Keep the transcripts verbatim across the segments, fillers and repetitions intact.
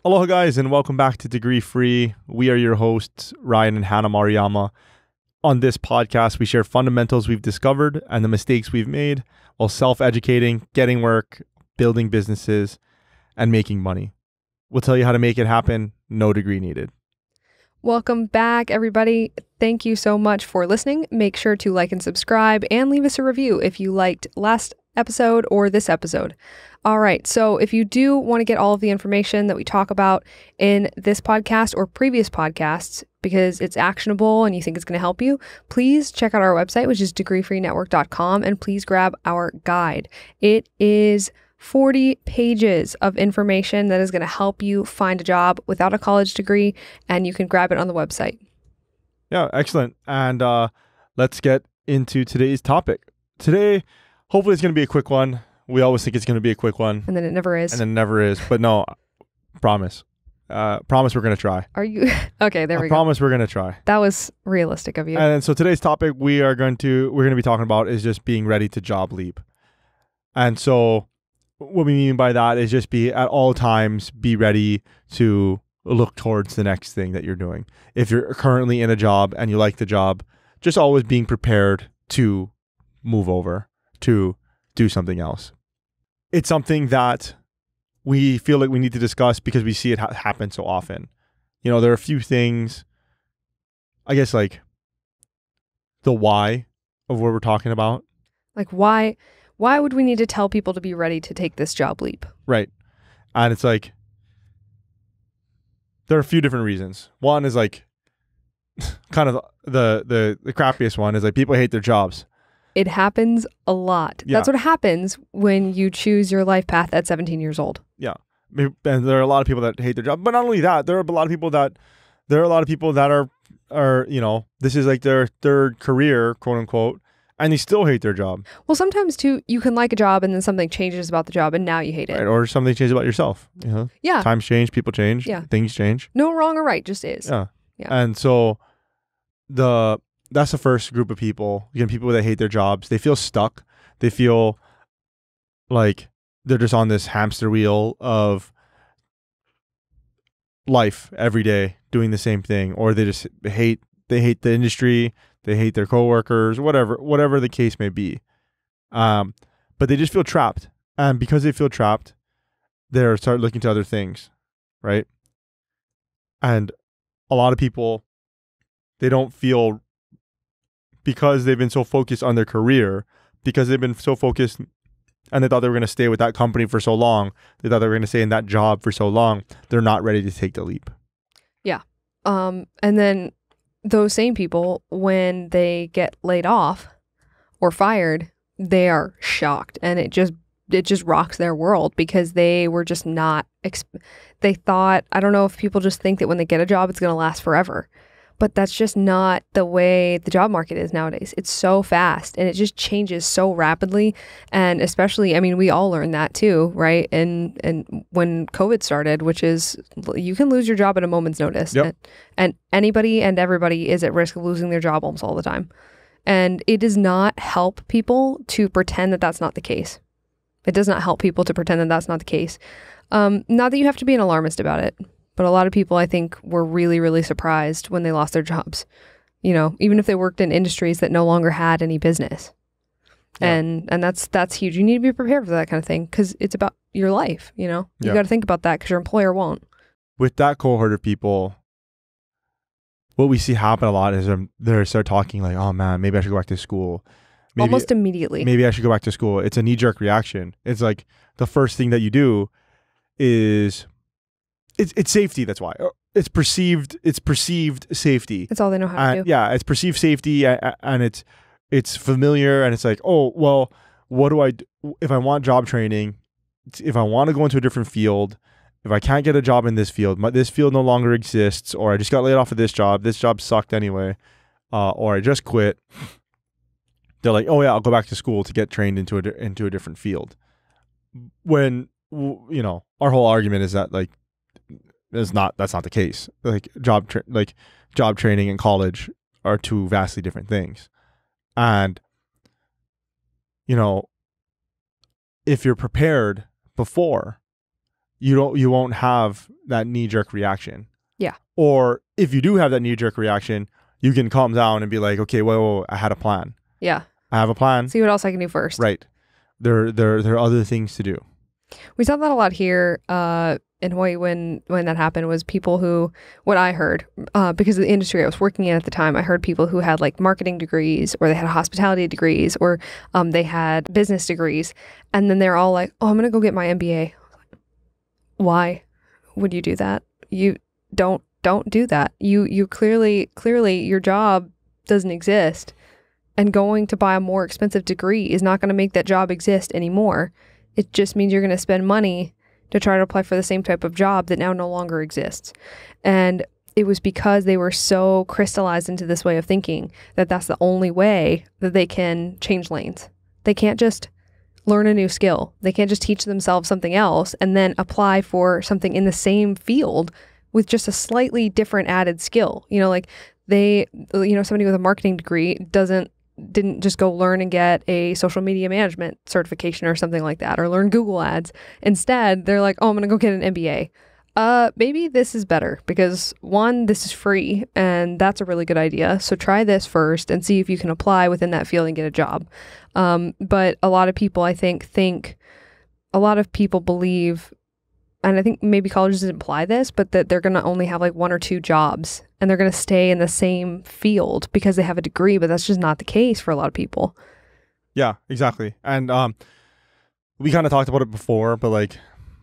Aloha guys, and welcome back to Degree Free. We are your hosts, Ryan and Hannah Maruyama. On this podcast, we share fundamentals we've discovered and the mistakes we've made while self-educating, getting work, building businesses, and making money. We'll tell you how to make it happen, no degree needed. Welcome back, everybody. Thank you so much for listening. Make sure to like and subscribe and leave us a review if you liked last episode or this episode. All right. So if you do want to get all of the information that we talk about in this podcast or previous podcasts, because it's actionable and you think it's going to help you, please check out our website, which is degree free network dot com, and please grab our guide. It is forty pages of information that is going to help you find a job without a college degree, and you can grab it on the website. Yeah, excellent. And uh, let's get into today's topic. Today, hopefully it's going to be a quick one. We always think it's going to be a quick one. And then it never is. And then it never is. But no, promise. Uh, promise we're going to try. Are you? Okay, there I we go. promise we're going to try. That was realistic of you. And so today's topic we are going to, we're going to be talking about is just being ready to job leap. And so what we mean by that is just be at all times, be ready to look towards the next thing that you're doing. If you're currently in a job and you like the job, just always being prepared to move over, to do something else. It's something that we feel like we need to discuss because we see it ha- happen so often. You know, there are a few things, I guess, like the why of what we're talking about. Like why, why would we need to tell people to be ready to take this job leap? Right. And it's like, there are a few different reasons. One is like, kind of the, the, the crappiest one is like people hate their jobs. It happens a lot. Yeah. That's what happens when you choose your life path at seventeen years old. Yeah. And there are a lot of people that hate their job. But not only that, there are a lot of people that, there are a lot of people that are, are, you know, this is like their third career, quote unquote, and they still hate their job. Well, sometimes too, you can like a job and then something changes about the job and now you hate it. Right? Or something changes about yourself. You know? Yeah. Times change, people change, Yeah. things change. No wrong or right, just is. Yeah. Yeah. And so the that's the first group of people. Again, people that hate their jobs. They feel stuck. They feel like they're just on this hamster wheel of life every day, doing the same thing, or they just hate they hate the industry, they hate their coworkers, whatever, whatever the case may be. Um, but they just feel trapped. And because they feel trapped, they start looking to other things, right? And a lot of people, they don't feel, because they've been so focused on their career, because they've been so focused and they thought they were going to stay with that company for so long, they thought they were going to stay in that job for so long, they're not ready to take the leap. Yeah. Um, and then those same people, when they get laid off or fired, they are shocked, and it just it just rocks their world because they were just not, exp- they thought, I don't know if people just think that when they get a job, it's going to last forever. But that's just not the way the job market is nowadays. It's so fast and it just changes so rapidly. And especially, I mean, we all learned that too, right? And and when COVID started, which is, you can lose your job at a moment's notice. Yep. And, and anybody and everybody is at risk of losing their job almost all the time. And it does not help people to pretend that that's not the case. It does not help people to pretend that that's not the case. Um, not that you have to be an alarmist about it. But a lot of people, I think, were really, really surprised when they lost their jobs. You know, even if they worked in industries that no longer had any business. Yeah. And and that's that's huge. You need to be prepared for that kind of thing because it's about your life, you know? You Yeah. got to think about that because your employer won't. With that cohort of people, what we see happen a lot is um, they start talking like, oh man, maybe I should go back to school. Maybe, Almost immediately. Maybe I should go back to school. It's a knee-jerk reaction. It's like the first thing that you do is... It's it's safety. That's why it's perceived. It's perceived safety. It's all they know how and, to do. Yeah, it's perceived safety, and, and it's it's familiar, and it's like, oh well, what do I do? If I want job training? If I want to go into a different field, if I can't get a job in this field, my, this field no longer exists, or I just got laid off of this job. This job sucked anyway, uh, or I just quit. They're like, oh yeah, I'll go back to school to get trained into a into a different field. When you know, our whole argument is that like. Is not that's not the case. Like job tra- like job training and college are two vastly different things. And you know, if you're prepared before, you don't you won't have that knee jerk reaction. Yeah. Or if you do have that knee jerk reaction, you can calm down and be like, okay, whoa, whoa, whoa, I had a plan. Yeah. I have a plan. See what else I can do first. Right. There there there are other things to do. We saw that a lot here uh, in Hawaii when when that happened. Was people who, what I heard, uh, because of the industry I was working in at the time, I heard people who had like marketing degrees, or they had hospitality degrees, or um, they had business degrees, and then they're all like, "Oh, I'm gonna go get my M B A." Why would you do that? You don't don't do that. You you clearly clearly your job doesn't exist, and going to buy a more expensive degree is not going to make that job exist anymore. It just means you're going to spend money to try to apply for the same type of job that now no longer exists. And it was because they were so crystallized into this way of thinking that that's the only way that they can change lanes. They can't just learn a new skill. They can't just teach themselves something else and then apply for something in the same field with just a slightly different added skill. You know, like they, you know, somebody with a marketing degree doesn't didn't just go learn and get a social media management certification or something like that, or learn Google Ads. Instead, they're like, oh, I'm going to go get an M B A. Uh, maybe this is better because one, this is free and that's a really good idea. So try this first and see if you can apply within that field and get a job. Um, but a lot of people, I think, think a lot of people believe, and I think maybe colleges imply this, but that they're going to only have like one or two jobs and they're going to stay in the same field because they have a degree, but that's just not the case for a lot of people. Yeah, exactly. And um, we kind of talked about it before, but like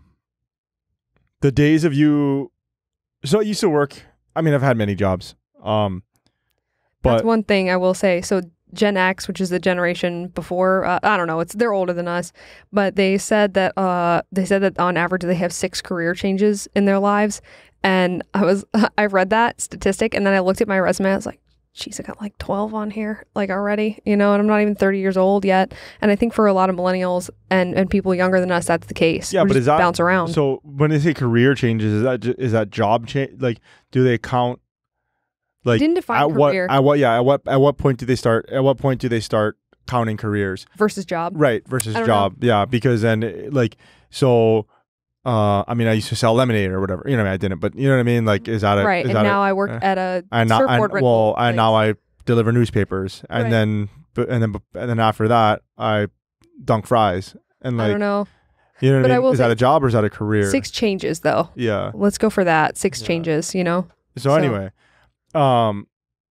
the days of you, so I used to work, I mean, I've had many jobs. Um, but That's one thing I will say. So Gen X, which is the generation before, uh, I don't know, it's they're older than us, but they said that uh, they said that on average they have six career changes in their lives. And I was, I read that statistic and then I looked at my resume. I was like, geez, I got like twelve on here, like already, you know, and I'm not even thirty years old yet. And I think for a lot of millennials and, and people younger than us, that's the case. Yeah, We're but just is that bounce around? So when they say career changes, is that ju- is that job change? Like, do they count? Like, Didn't define at what? career At what? Yeah. At what? At what point do they start? At what point do they start counting careers? versus job. Right. Versus I don't job. Yeah. Because then, eh, like, so. Uh, I mean, I used to sell lemonade or whatever. You know, what I, mean, I didn't, but you know what I mean. Like, is that a Right. Is And that now a, I work uh, at a and now, surfboard and, rental well, and place. now I deliver newspapers, and Right. then, but and then, and then after that, I dunk fries, and like, I don't know. you know what But I I mean? will Is that say a job or is that a career? Six changes though. Yeah. Let's go for that. Six Yeah. changes, you know? So, So- anyway, um,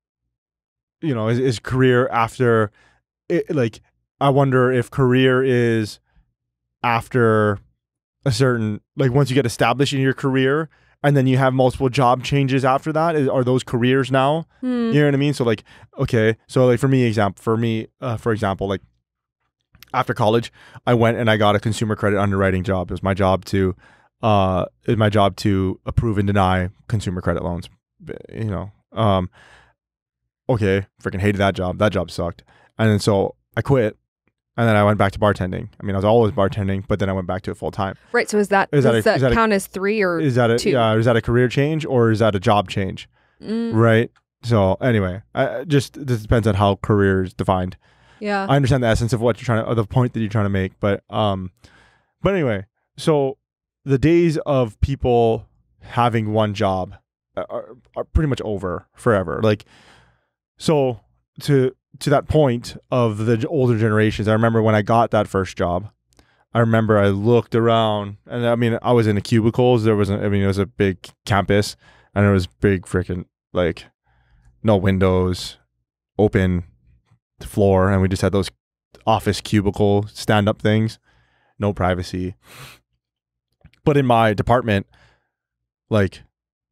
you know, is, is career after, it, like, I wonder if career is after a certain, like, once you get established in your career and then you have multiple job changes after that, is, are those careers now? Hmm. You know what I mean? So like, okay, so like for me, example, for me, uh, for example, like after college, I went and I got a consumer credit underwriting job. It was my job to, uh, it was my job to approve and deny consumer credit loans. You know, um, okay, freaking hated that job. That job sucked. And then so I quit. And then I went back to bartending. I mean, I was always bartending, but then I went back to it full time. Right. So is that, Is does that a- that, is that a- count as three or Is that a two? yeah? Is that a career change or is that a job change? Mm, Right. So anyway, I I just this depends on how career is defined. yeah. I understand the essence of what you're trying to, or the point that you're trying to make, but um, but anyway, so the days of people having one job are, are pretty much over forever. Like, so to to that point of the older generations, I remember when I got that first job. I remember I looked around, and I mean, I was in the cubicles. There wasn't. I mean, it was a big campus, and it was big freaking like no windows, open floor, and we just had those office cubicle stand-up things, no privacy. But in my department, like,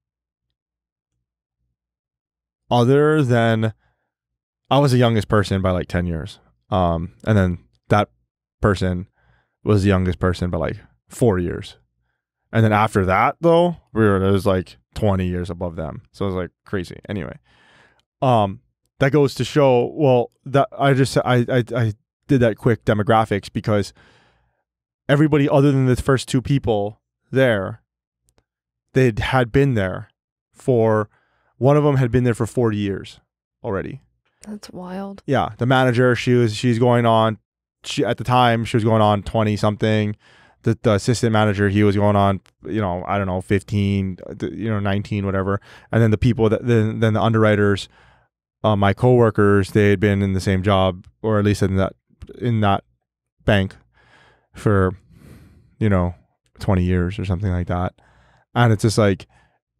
other than I was the youngest person by like ten years, um, and then that person was the youngest person by like four years, and then after that though, we were it was like twenty years above them, so it was like crazy. Anyway, um, that goes to show. Well, that I just I I, I did that quick demographics because everybody other than the first two people there, they had been there for one of them had been there for forty years already. That's wild. Yeah, the manager, she was she's going on she at the time she was going on twenty something. the, the assistant manager, he was going on, you know, I don't know, fifteen, you know, nineteen, whatever. And then the people that then then the underwriters, uh, my coworkers, they had been in the same job, or at least in that in that bank for, you know, twenty years or something like that. And it's just like,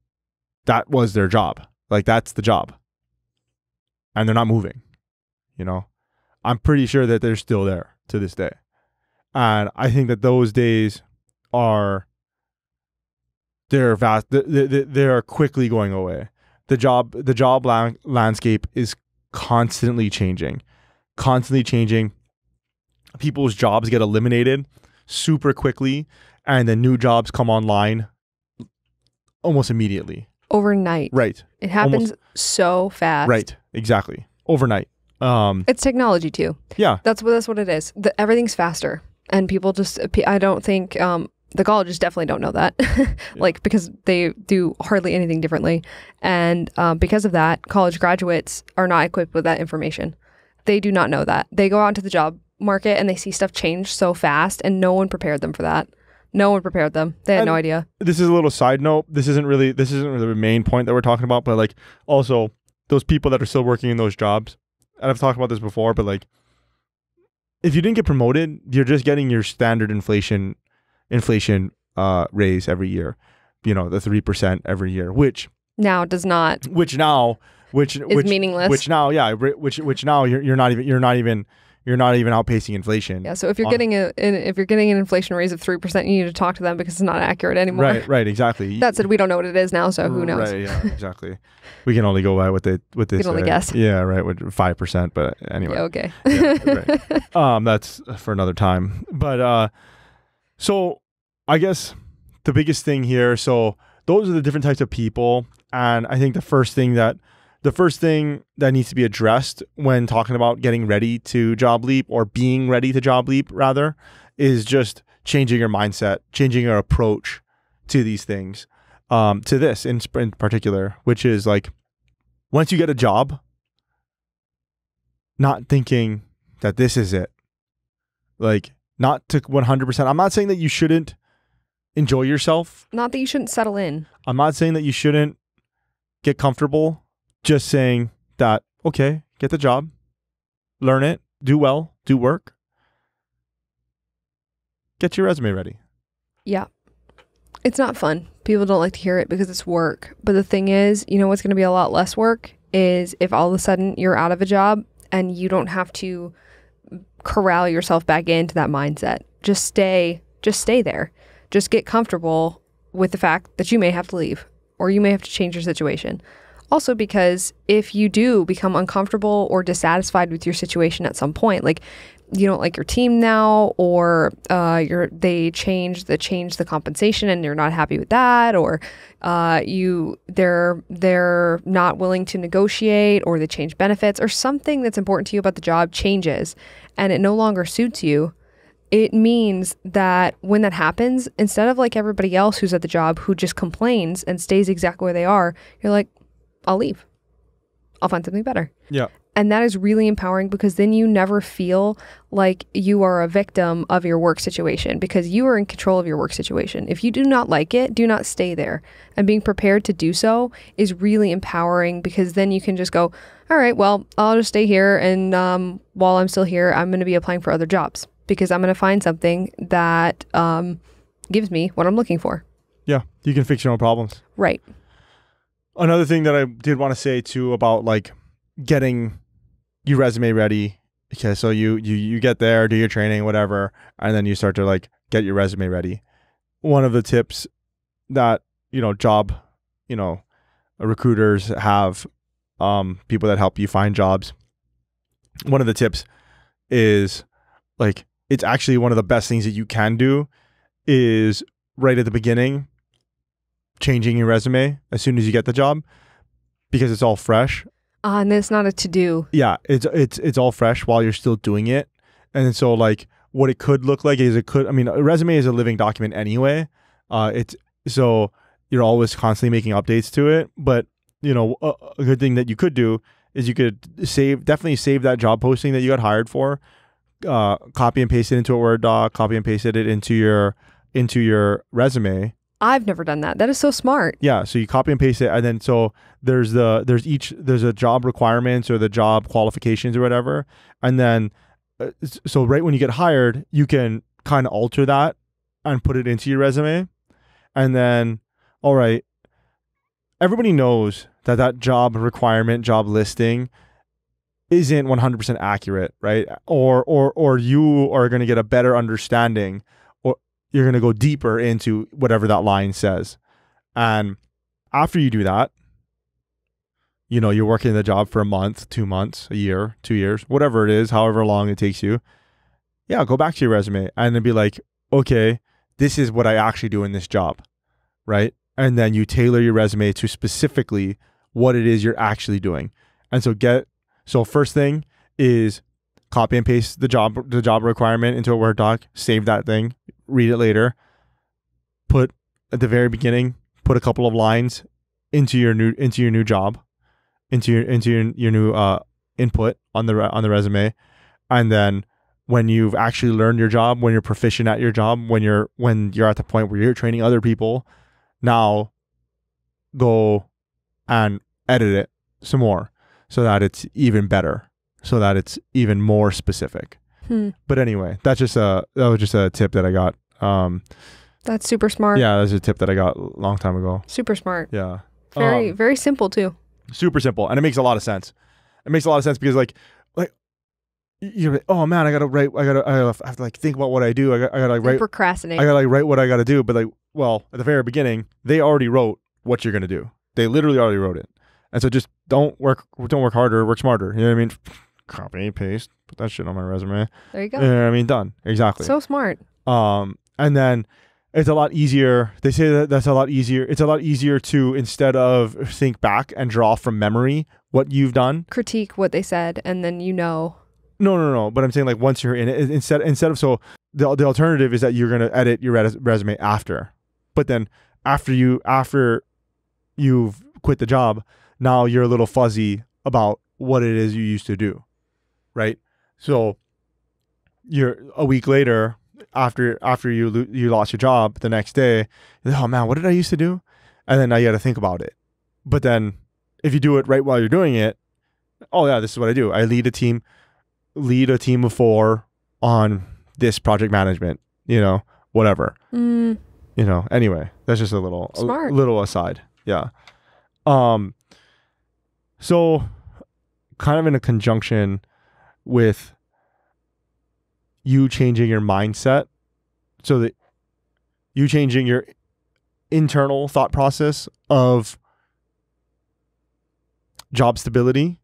that was their job. Like, that's the job. And they're not moving, you know. I'm pretty sure that they're still there to this day. And I think that those days are, they're vast, they, they are quickly going away. The job, the job la- landscape is constantly changing, constantly changing. People's jobs get eliminated super quickly, and then new jobs come online almost immediately. Overnight. Right. It happens Almost, so fast. right. Exactly. Overnight. Um, it's technology too. Yeah. That's what that's what it is. The, everything's faster, and people just. I don't think um, the colleges definitely don't know that, like because they do hardly anything differently, and um, because of that, college graduates are not equipped with that information. They do not know that. They go out into the job market and they see stuff change so fast, and no one prepared them for that. No one prepared them. They had and no idea. This is a little side note. This isn't really this isn't really the main point that we're talking about, but like also those people that are still working in those jobs. And I've talked about this before, but like, if you didn't get promoted, you're just getting your standard inflation, inflation uh, raise every year. You know, the three percent every year, which now does not, which now, which is which, meaningless. Which now, yeah, which which now you're you're not even you're not even you're not even outpacing inflation. Yeah. So if you're on, getting a an, if you're getting an inflation raise of three percent, you need to talk to them because it's not accurate anymore. Right. Right. Exactly. That said, we don't know what it is now, so who knows? Right. Yeah. Exactly. We can only go by what they what they We can only say. guess. Yeah. Right. With five percent, but anyway. Yeah, okay. Yeah, right. Um, that's for another time. But uh, so I guess the biggest thing here. So those are the different types of people, and I think the first thing that the first thing that needs to be addressed when talking about getting ready to job leap, or being ready to job leap rather, is just changing your mindset, changing your approach to these things, um, to this in, in particular, which is like, once you get a job, not thinking that this is it, like not to one hundred percent. I'm not saying that you shouldn't enjoy yourself. Not that you shouldn't settle in. I'm not saying that you shouldn't get comfortable. Just saying that, okay, get the job, learn it, do well, do work, get your resume ready. Yeah. It's not fun. People don't like to hear it because it's work. But the thing is, you know what's going to be a lot less work is if all of a sudden you're out of a job and you don't have to corral yourself back into that mindset. Just stay, just stay there. Just get comfortable with the fact that you may have to leave or you may have to change your situation. Also, because if you do become uncomfortable or dissatisfied with your situation at some point, like you don't like your team now, or uh, you're they change the change the compensation and you're not happy with that, or uh, you they're they're not willing to negotiate, or they change benefits, or something that's important to you about the job changes, and it no longer suits you. It means that when that happens, instead of like everybody else who's at the job who just complains and stays exactly where they are, you're like, I'll leave. I'll find something better. Yeah. And that is really empowering because then you never feel like you are a victim of your work situation because you are in control of your work situation. If you do not like it, do not stay there. And being prepared to do so is really empowering because then you can just go, all right, well, I'll just stay here. And um, while I'm still here, I'm going to be applying for other jobs because I'm going to find something that um, gives me what I'm looking for. Yeah. You can fix your own problems. Right. Another thing that I did want to say too about like getting your resume ready. Okay, so you you you get there, do your training, whatever, and then you start to like get your resume ready. One of the tips that, you know, job, you know, recruiters have, um, people that help you find jobs. One of the tips is like, it's actually one of the best things that you can do is right at the beginning, changing your resume as soon as you get the job because it's all fresh. Uh, and it's not a to-do. Yeah, it's it's it's all fresh while you're still doing it. And so like what it could look like is it could, I mean, a resume is a living document anyway. Uh, it's so you're always constantly making updates to it. But, you know, a, a good thing that you could do is you could save, definitely save that job posting that you got hired for, uh, copy and paste it into a Word doc, copy and paste it into your into your resume. I've never done that. That is so smart. Yeah, so you copy and paste it, and then so there's the there's each there's a job requirements or the job qualifications or whatever, and then uh, so right when you get hired, you can kind of alter that and put it into your resume, and then all right, everybody knows that that job requirement, job listing isn't one hundred percent accurate, right? Or or or you are going to get a better understanding, or you're going to go deeper into whatever that line says. And after you do that, you know, you're working the job for a month, two months, a year, two years, whatever it is, however long it takes you. Yeah, go back to your resume and then be like, okay, this is what I actually do in this job, right? And then you tailor your resume to specifically what it is you're actually doing. And so get, so first thing is copy and paste the job, the job requirement into a Word doc, save that thing, read it later, put at the very beginning, put a couple of lines into your new, into your new job, into your, into your, your new uh, input on the, on the resume. And then when you've actually learned your job, when you're proficient at your job, when you're, when you're at the point where you're training other people, now go and edit it some more so that it's even better, so that it's even more specific. Hmm. But anyway, that's just a, that was just a tip that I got. Um, that's super smart. Yeah, that's a tip that I got a long time ago. Super smart. Yeah. Very, um, very simple too. Super simple. And it makes a lot of sense. It makes a lot of sense because like, like, you're like, oh man, I gotta write, I gotta, I gotta I have to like think about what I do. I gotta, I gotta like write, procrastinate. I gotta like write what I gotta do. But like, well, at the very beginning, they already wrote what you're gonna do. They literally already wrote it. And so just don't work, don't work harder, work smarter. You know what I mean? Copy, paste, put that shit on my resume. There you go. You know what I mean? Done. Exactly. So smart. Um, and then it's a lot easier. They say that that's a lot easier. It's a lot easier to, instead of think back and draw from memory what you've done, critique what they said, and then you know. No, no, no. But I'm saying like once you're in it, instead instead of so the the alternative is that you're gonna edit your res- resume after, but then after you after you've quit the job, now you're a little fuzzy about what it is you used to do, right? So you're a week later after after you lo- you lost your job, the next day, you're like, oh man, what did I used to do? And then now you got to think about it. But then if you do it right while you're doing it, oh yeah, this is what I do. I lead a team. lead a team of four on this project management, you know, whatever, mm. you know, anyway, that's just a little, Smart. a little aside. Yeah. Um, so kind of in a conjunction with you changing your mindset so that you changing your internal thought process of job stability,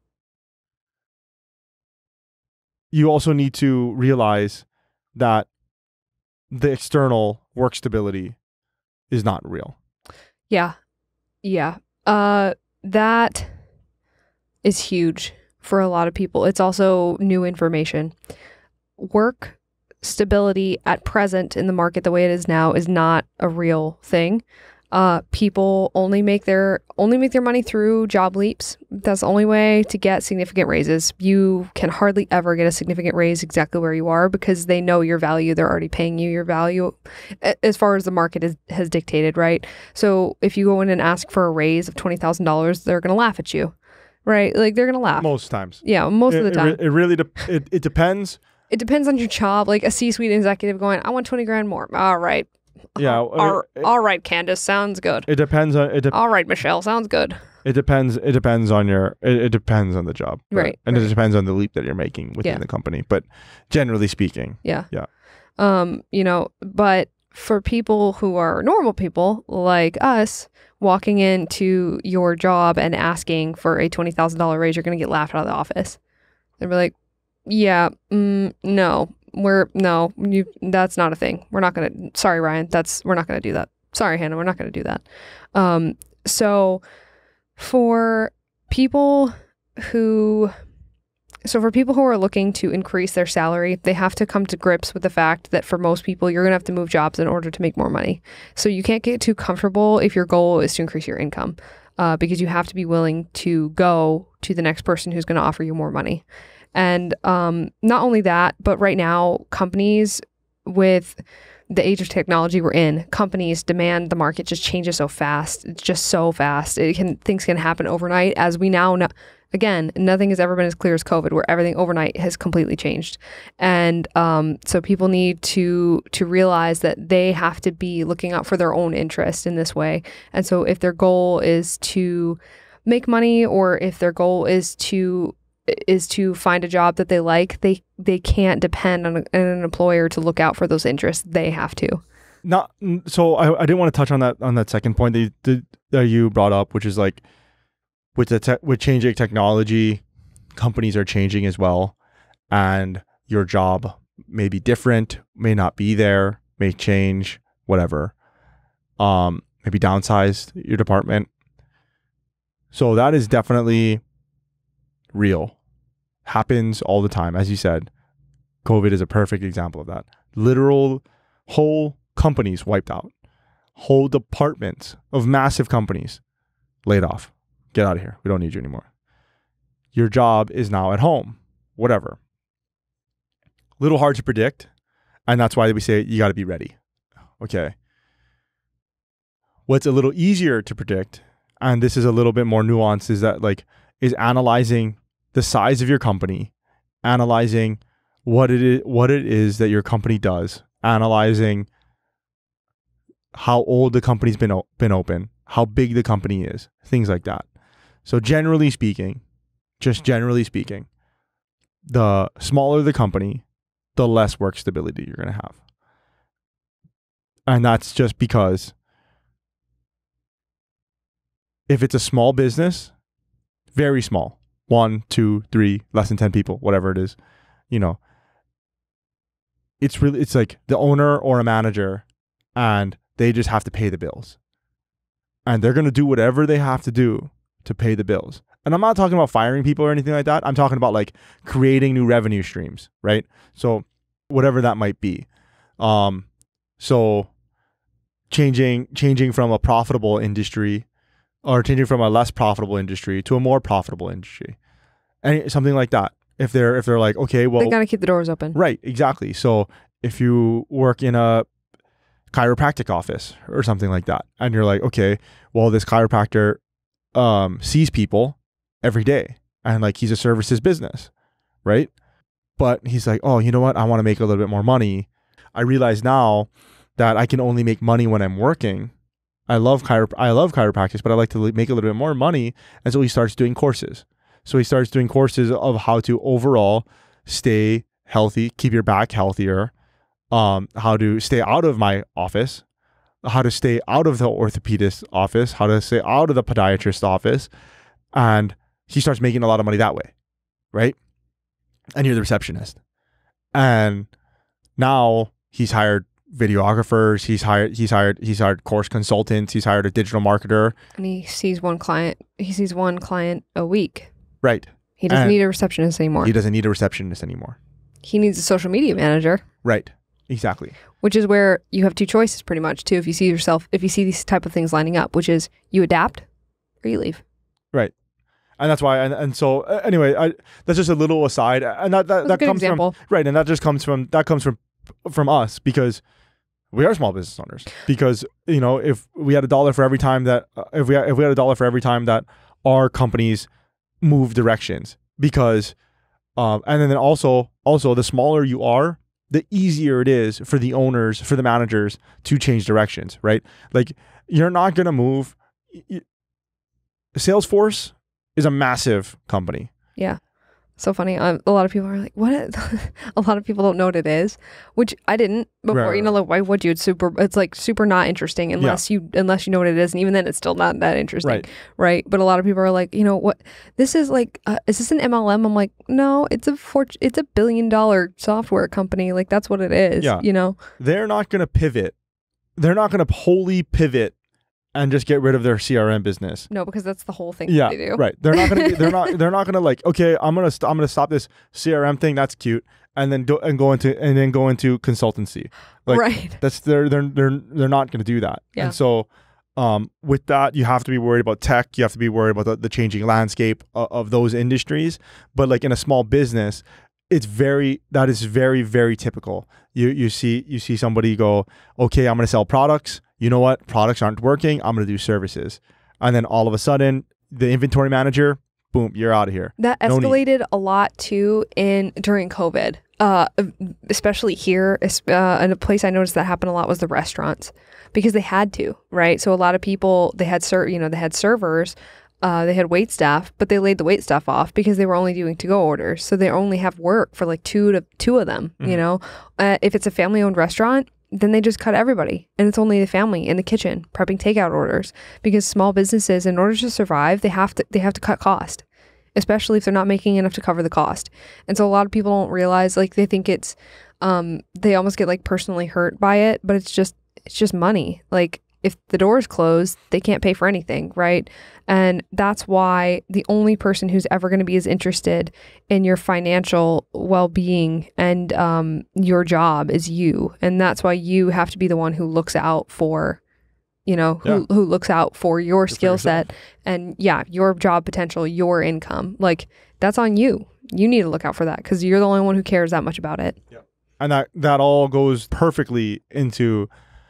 you also need to realize that the external work stability is not real. Yeah. Yeah. Uh, that is huge for a lot of people. It's also new information. Work stability at present in the market, the way it is now, is not a real thing. Uh, people only make their only make their money through job leaps. That's the only way to get significant raises. You can hardly ever get a significant raise exactly where you are because they know your value. They're already paying you your value as far as the market is, has dictated, right? So if you go in and ask for a raise of twenty thousand dollars, they're going to laugh at you, right? Like they're going to laugh. Most times. Yeah, most it, of the time. It, it really de- it, it depends. It depends on your job. Like a C-suite executive going, I want twenty grand more. All right. Yeah. all, it, all right, Candace, sounds good. It depends on it. De- all right, Michelle, sounds good. It depends. It depends on your. It, it depends on the job, but, right? And right. it depends on the leap that you're making within yeah. the company. But generally speaking, yeah, yeah. Um, you know, but for people who are normal people like us, walking into your job and asking for a twenty thousand dollar raise, you're going to get laughed out of the office. They'll be like, "Yeah, mm, no." We're no, you. That's not a thing. We're not gonna. Sorry, Ryan. That's we're not gonna do that. Sorry, Hannah. We're not gonna do that. Um. So, for people who, so for people who are looking to increase their salary, they have to come to grips with the fact that for most people, you're gonna have to move jobs in order to make more money. So you can't get too comfortable if your goal is to increase your income, uh, because you have to be willing to go to the next person who's gonna offer you more money. And um, not only that, but right now, companies with the age of technology we're in, companies demand the market just changes so fast. It's just so fast. It can things can happen overnight, as we now know. Again, nothing has ever been as clear as COVID, where everything overnight has completely changed. And um, so people need to to realize that they have to be looking out for their own interest in this way. And so if their goal is to make money, or if their goal is to is to find a job that they like, they they can't depend on, a, on an employer to look out for those interests. They have to. Not so. I, I didn't want to touch on that on that second point that you, that, that you brought up, which is like, with the te- with changing technology, companies are changing as well, and your job may be different, may not be there, may change, whatever. Um, maybe downsize your department. So that is definitely real. Happens all the time, as you said. COVID is a perfect example of that. Literal whole companies wiped out, whole departments of massive companies laid off. Get out of here. We don't need you anymore. Your job is now at home. Whatever. Little hard to predict. And that's why we say you got to be ready. Okay. What's a little easier to predict, and this is a little bit more nuanced, is that like, is analyzing the size of your company, analyzing what it is, what it is that your company does, analyzing how old the company's been, o- been open, how big the company is, things like that. So generally speaking, just generally speaking, the smaller the company, the less work stability you're going to have. And that's just because if it's a small business, very small, one, two, three, less than ten people, whatever it is, you know, it's really, it's like the owner or a manager, and they just have to pay the bills. And they're going to do whatever they have to do to pay the bills. And I'm not talking about firing people or anything like that. I'm talking about like creating new revenue streams, right? So whatever that might be. Um, so changing, changing from a profitable industry, or changing from a less profitable industry to a more profitable industry, and something like that. If they're, if they're like, okay, well, They got to keep the doors open. right, exactly. So if you work in a chiropractic office or something like that, and you're like, okay, well, this chiropractor um, sees people every day, and like he's a services business, right? But he's like, oh, you know what? I want to make a little bit more money. I realize now that I can only make money when I'm working. I love chiro- I love chiropractic, but I like to make a little bit more money. And so he starts doing courses. So he starts doing courses of how to overall stay healthy, keep your back healthier, um, how to stay out of my office, how to stay out of the orthopedist office, how to stay out of the podiatrist office. And he starts making a lot of money that way, right? And you're the receptionist. And now he's hired videographers, he's hired he's hired he's hired course consultants, he's hired a digital marketer. And he sees one client, he sees one client a week. Right. He doesn't And need a receptionist anymore. He doesn't need a receptionist anymore. He needs a social media manager. Right. Exactly. Which is where you have two choices pretty much too. If you see yourself, if you see these type of things lining up, which is you adapt or you leave. Right. And that's why, and, and so uh, anyway, I, that's just a little aside, and that that, That's a that good comes example. from right, and that just comes from that comes from from us, because we are small business owners. Because you know, if we had a dollar for every time that uh, if we had, if we had a dollar for every time that our companies move directions, because um, and then also also the smaller you are, the easier it is for the owners, for the managers to change directions, right? Like you're not gonna move. Y- Salesforce is a massive company. Yeah. So funny. Um, a lot of people are like, what? A lot of people don't know what it is, which I didn't before. Right, you know, right. like, why would you? It's super, it's like super not interesting unless you, unless you know what it is. And even then it's still not that interesting. Right. Right. But a lot of people are like, you know what, this is like, uh, is this an M L M? I'm like, no, it's a fort- it's a billion dollar software company. Like that's what it is. Yeah. You know? They're not going to pivot. They're not going to wholly pivot and just get rid of their C R M business. No, because that's the whole thing Yeah, that they do. right. They're not going to. They're not. They're not going to like. Okay, I'm gonna. St- I'm gonna stop this C R M thing. That's cute, and then do, and go into and then go into consultancy. Like, right. That's they're they're they're they're not going to do that. Yeah. And so, um, with that, you have to be worried about tech. You have to be worried about the, the changing landscape of, of those industries. But like in a small business, it's very that is very very typical. You you see you see somebody go, okay, I'm going to sell products. You know what? Products aren't working. I'm going to do services. And then all of a sudden, the inventory manager, boom, you're out of here. That No need. escalated a lot too in during COVID, uh, especially here. Uh, and a place I noticed that happened a lot was the restaurants, because they had to, right? So a lot of people, they had ser- you know, they had servers, uh, they had wait staff, but they laid the wait staff off because they were only doing to-go orders. So they only have work for like two to two of them. Mm-hmm. You know, uh, if it's a family-owned restaurant, then they just cut everybody, and it's only the family in the kitchen prepping takeout orders, because small businesses, in order to survive, they have to they have to cut cost, especially if they're not making enough to cover the cost. And so a lot of people don't realize, like, they think it's um they almost get like personally hurt by it, but it's just it's just money. Like, if the door is closed, they can't pay for anything, right? And that's why the only person who's ever going to be as interested in your financial well-being and um, your job is you. And that's why you have to be the one who looks out for, you know, who, Yeah. who looks out for your Good for skill yourself. set and, yeah, your job potential, your income. Like, that's on you. You need to look out for that, because you're the only one who cares that much about it. Yeah. And that, that all goes perfectly into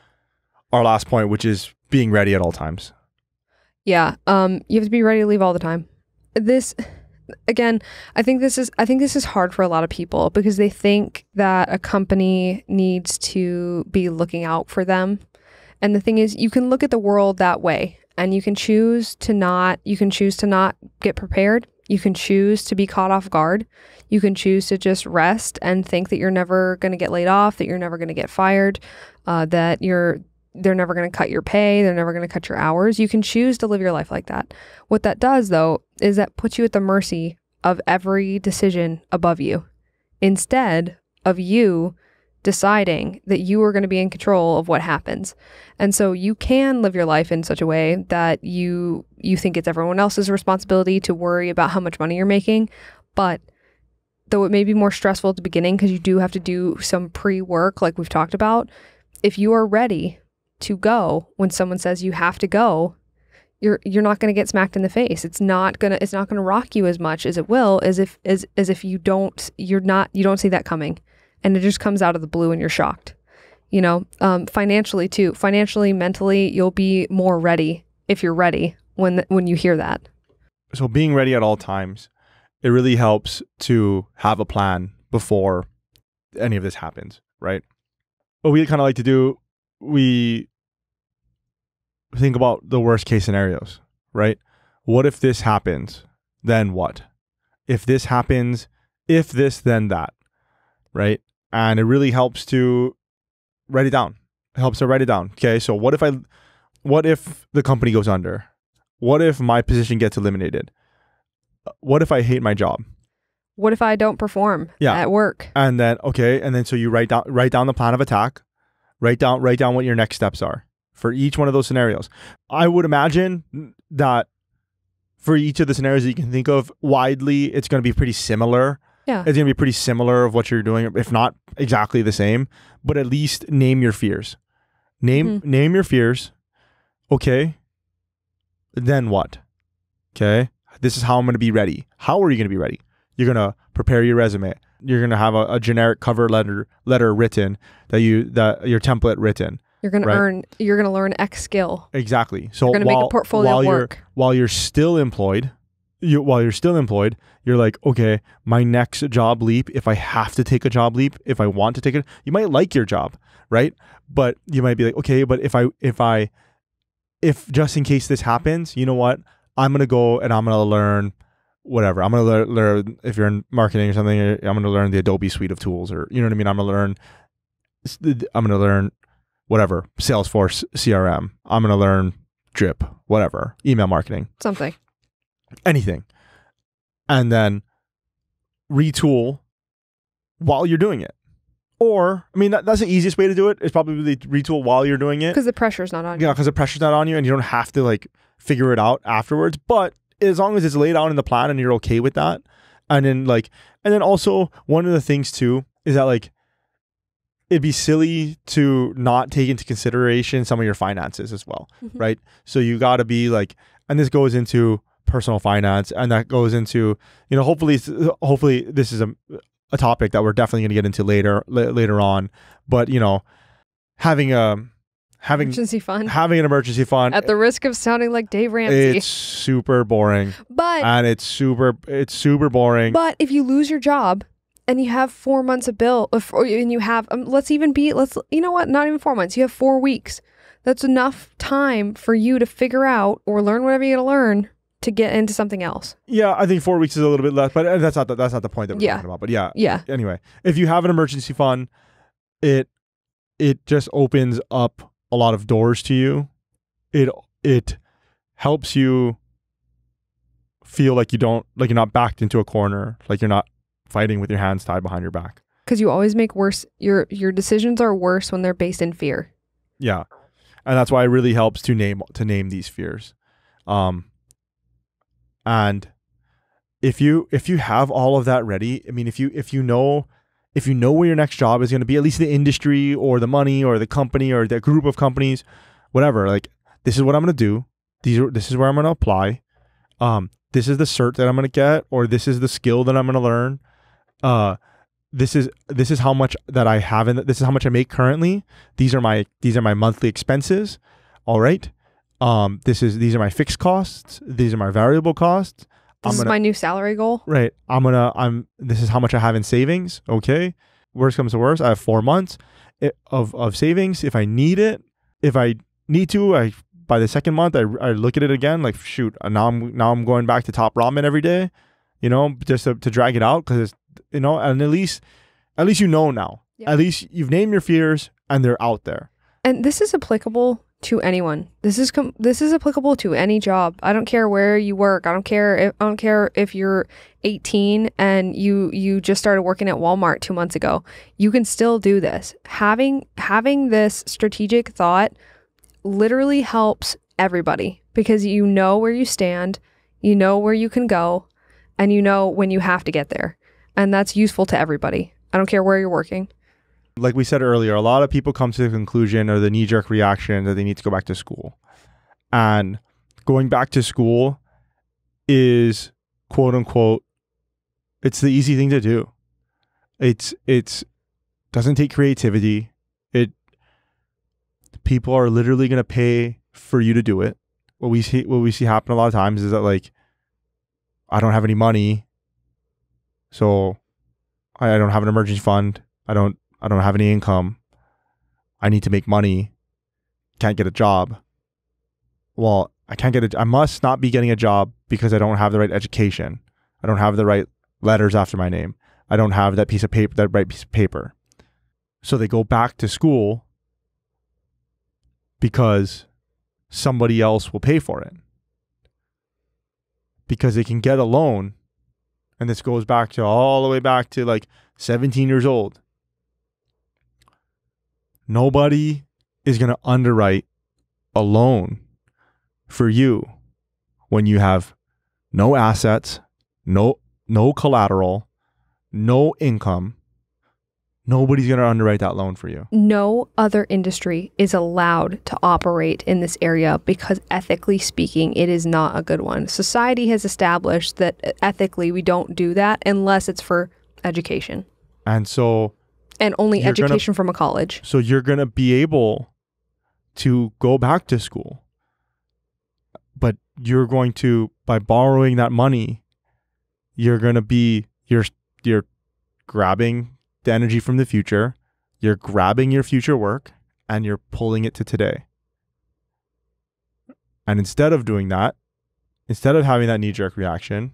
our last point, which is being ready at all times. Yeah. Um, you have to be ready to leave all the time. This, again, I think this is, I think this is hard for a lot of people, because they think that a company needs to be looking out for them. And the thing is, you can look at the world that way, and you can choose to not, you can choose to not get prepared. You can choose to be caught off guard. You can choose to just rest and think that you're never going to get laid off, that you're never going to get fired, uh, that you're, they're never going to cut your pay. They're never going to cut your hours. You can choose to live your life like that. What that does, though, is that puts you at the mercy of every decision above you, instead of you deciding that you are going to be in control of what happens. And so you can live your life in such a way that you you think it's everyone else's responsibility to worry about how much money you're making. But though it may be more stressful at the beginning, because you do have to do some pre-work like we've talked about, if you are ready to go when someone says you have to go, you're you're not going to get smacked in the face. It's not gonna it's not gonna rock you as much as it will as if as as if you don't you're not you don't see that coming, and it just comes out of the blue and you're shocked. You know, um, financially too, financially, mentally, you'll be more ready if you're ready when when you hear that. So being ready at all times, it really helps to have a plan before any of this happens, right? What we kind of like to do, we think about the worst case scenarios, right? What if this happens? Then what? If this happens, if this, then that, right? And it really helps to write it down. It helps to write it down. Okay, so what if I, what if the company goes under? What if my position gets eliminated? What if I hate my job? What if I don't perform Yeah. at work? And then, okay, and then so you write down write down the plan of attack, write down write down what your next steps are for each one of those scenarios. I would imagine that for each of the scenarios that you can think of widely, it's going to be pretty similar. Yeah. It's going to be pretty similar of what you're doing, if not exactly the same, but at least name your fears. Name Mm-hmm. name your fears. Okay. Then what? Okay. This is how I'm going to be ready. How are you going to be ready? You're going to prepare your resume. You're going to have a, a generic cover letter letter written that you that your template written. You're going Right. to earn, you're going to learn X skill. Exactly. So You're going to make while, a portfolio while of you're work. while you're still employed, you while you're still employed, you're like, okay, my next job leap, if I have to take a job leap, if I want to take it, you might like your job, right? But you might be like, okay, but if I if I if just in case this happens, you know what? I'm going to go and I'm going to learn whatever. I'm going to learn, learn if you're in marketing or something, I'm going to learn the Adobe suite of tools, or you know what I mean? I'm going to learn I'm going to learn whatever, Salesforce C R M. I'm going to learn Drip, whatever, email marketing, Something. anything. And then retool while you're doing it. Or, I mean, that, that's the easiest way to do it, is probably retool while you're doing it. Because the pressure's not on you. Yeah, because the pressure's not on you and you don't have to like figure it out afterwards. But as long as it's laid out in the plan and you're okay with that. And then like, and then also one of the things too is that like, it'd be silly to not take into consideration some of your finances as well, Mhm. right? So you got to be like, and this goes into personal finance, and that goes into, you know, hopefully, hopefully this is a a topic that we're definitely going to get into later la- later on. But you know, having a having emergency fund. having an emergency fund At the risk of sounding like Dave Ramsey. it's super boring, but and it's super it's super boring. but if you lose your job and you have four months of bill, if- or- and you have um, let's even be let's you know what, not even four months. You have four weeks. That's enough time for you to figure out or learn whatever you got to learn to get into something else. Yeah, I think four weeks is a little bit less, but that's not the, that's not the point that we're Yeah. talking about. But yeah, Yeah. anyway, if you have an emergency fund, it it just opens up a lot of doors to you. It it helps you feel like you don't like you're not backed into a corner, like you're not fighting with your hands tied behind your back. Because you always make worse. Your your decisions are worse when they're based in fear. Yeah, and that's why it really helps to name to name these fears. Um, and if you if you have all of that ready, I mean, if you if you know if you know where your next job is going to be, at least the industry or the money or the company or the group of companies, whatever, like this is what I'm going to do. These are this is where I'm going to apply. Um, this is the cert that I'm going to get, or this is the skill that I'm going to learn. Uh, this is this is how much that I have in this is how much I make currently. These are my these are my monthly expenses. All right. Um, this is these are my fixed costs. These are my variable costs. This I'm is gonna, my new salary goal. right. I'm gonna I'm this is how much I have in savings. Okay. Worst comes to worst, I have four months i- of of savings. If I need it, if I need to, I by the second month I, I look at it again. Like shoot, now I'm now I'm going back to Top Ramen every day. You know, just to, to drag it out because you know, and at least at least you know now. Yeah. At least you've named your fears and they're out there. And this is applicable to anyone. This is com- this is applicable to any job. I don't care where you work. I don't care if I don't care if you're eighteen and you you just started working at Walmart two months ago. You can still do this. Having having this strategic thought literally helps everybody because you know where you stand, you know where you can go, and you know when you have to get there. And that's useful to everybody. I don't care where you're working. Like we said earlier, a lot of people come to the conclusion or the knee-jerk reaction that they need to go back to school. And going back to school is quote unquote, it's the easy thing to do. It's it's doesn't take creativity. It people are literally gonna pay for you to do it. What we see what we see happen a lot of times is that like I don't have any money, so I don't have an emergency fund. I don't I don't have any income. I need to make money. Can't get a job. Well, I can't get a I must not be getting a job because I don't have the right education. I don't have the right letters after my name. I don't have that piece of paper, that right piece of paper. So they go back to school because somebody else will pay for it. Because they can get a loan. And this goes back to all the way back to like seventeen years old. Nobody is going to underwrite a loan for you when you have no assets, no no collateral, no income. Nobody's going to underwrite that loan for you. No other industry is allowed to operate in this area because ethically speaking, it is not a good one. Society has established that ethically we don't do that unless it's for education. And so And only You're education gonna- from a college. So you're going to be able to go back to school, but you're going to, by borrowing that money, you're going to be, you're, you're grabbing the energy from the future, you're grabbing your future work, and you're pulling it to today. And instead of doing that, instead of having that knee-jerk reaction,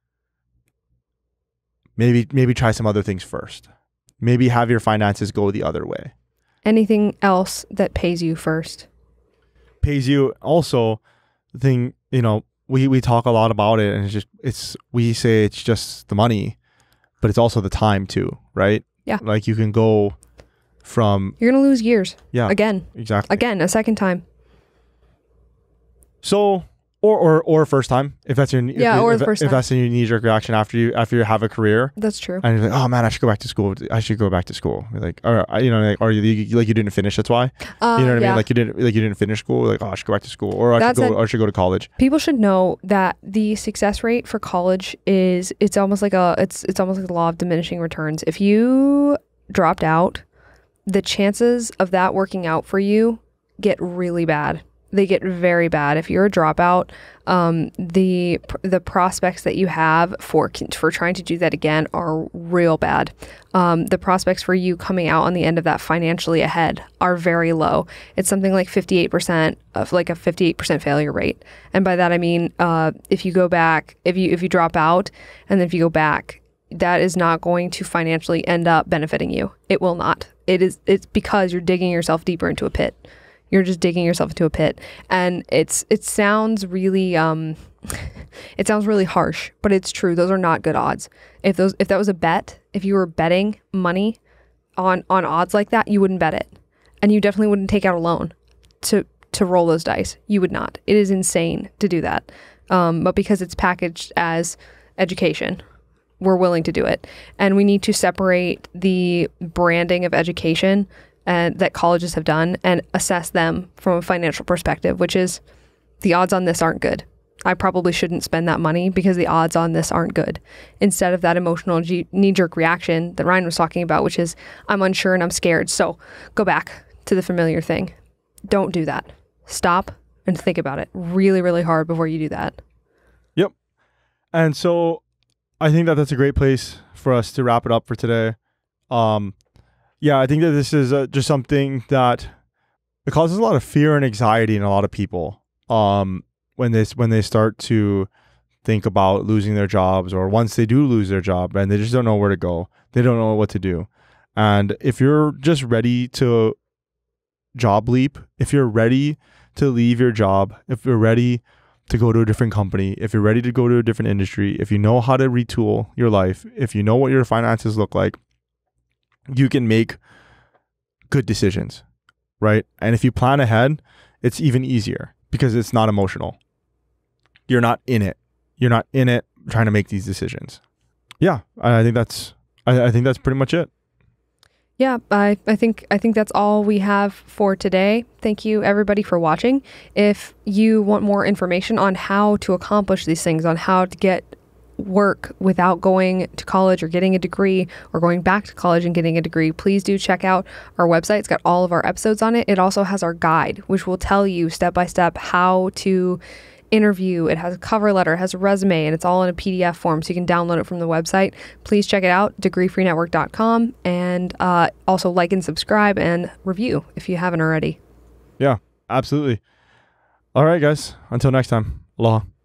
maybe, maybe try some other things first. Maybe have your finances go the other way. Anything else that pays you first. Pays you also the thing, you know, we, we talk a lot about it and it's just, it's, we say it's just the money, but it's also the time too, right? Yeah. Like you can go from, You're going to lose years. yeah, Again. exactly. Again, a second time. So Or, or or first time if that's your Yeah, if, or if, the first if time. that's your knee jerk reaction after you after you have a career That's true. and you're like, oh man, I should go back to school. I should go back to school. You're like, or you know, like, or you, you like you didn't finish. That's why. Uh, You know what I yeah. mean? Like you didn't like you didn't finish school. Like, oh, I should go back to school, or I That's should go, an- or I should go to college. People should know that the success rate for college is it's almost like a it's it's almost like the law of diminishing returns. If you dropped out, the chances of that working out for you get really bad. They get very bad. If you're a dropout, um, the the prospects that you have for for trying to do that again are real bad. Um, the prospects for you coming out on the end of that financially ahead are very low. It's something like fifty-eight percent of like a fifty-eight percent failure rate. And by that I mean, uh, if you go back, if you if you drop out, and then if you go back, that is not going to financially end up benefiting you. It will not. It is. It's because you're digging yourself deeper into a pit. You're just digging yourself into a pit. And it's it sounds really um it sounds really harsh, but it's true. Those are not good odds. If those if that was a bet, if you were betting money on on odds like that, you wouldn't bet it. And you definitely wouldn't take out a loan to to roll those dice. You would not. It is insane to do that. Um, but because it's packaged as education, we're willing to do it. And we need to separate the branding of education and that colleges have done and assess them from a financial perspective, which is the odds on this aren't good. I probably shouldn't spend that money because the odds on this aren't good. Instead of that emotional G- knee-jerk reaction that Ryan was talking about, which is I'm unsure and I'm scared. So go back to the familiar thing. Don't do that. Stop and think about it really, really hard before you do that. Yep. And so I think that that's a great place for us to wrap it up for today. Um, Yeah, I think that this is uh, just something that it causes a lot of fear and anxiety in a lot of people um, when they when they start to think about losing their jobs, or once they do lose their job and they just don't know where to go. They don't know what to do. And if you're just ready to job leap, if you're ready to leave your job, if you're ready to go to a different company, if you're ready to go to a different industry, if you know how to retool your life, if you know what your finances look like, you can make good decisions, right? And if you plan ahead, it's even easier because it's not emotional. You're not in it. You're not in it trying to make these decisions. Yeah, I think that's I, I think that's pretty much it. Yeah, I, I think I think that's all we have for today. Thank you everybody for watching. If you want more information on how to accomplish these things, on how to get work without going to college or getting a degree, or going back to college and getting a degree, please do check out our website. It's got all of our episodes on it. It also has our guide, which will tell you step by step how to interview. It has a cover letter, it has a resume, and it's all in a P D F form, so you can download it from the website. Please check it out, degree free network dot com, and uh, also like and subscribe and review if you haven't already. Yeah, absolutely. All right, guys. Until next time. Aloha.